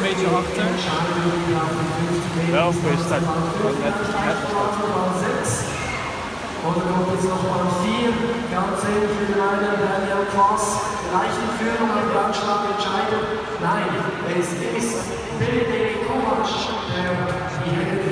beetje achter. Wel voor je start. Und dann kommt jetzt noch Bahn 4, ganz ähnlich wie der Rainer Daniel Klaas, leicht in Führung, aber Anschlag entscheidet. Nein, es ist Benedikt Kovac, der die Hände